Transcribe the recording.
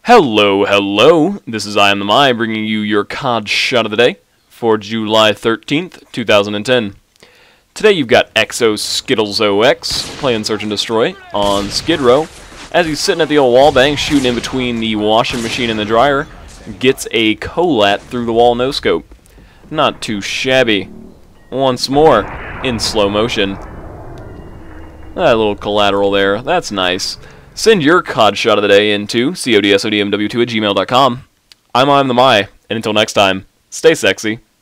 Hello, this is iReCoNzZ bringing you your COD shot of the day for July 13th, 2010. Today you've got skittlez playing Search and Destroy on Skid Row as he's sitting at the old wall bang shooting in between the washing machine and the dryer, gets a collat through the wall no-scope. Not too shabby. Once more, in slow motion. That little collateral there, that's nice. Send your COD shot of the day into CODSHOTMW2@gmail.com. I'm iReCoNzZ, and until next time, stay sexy.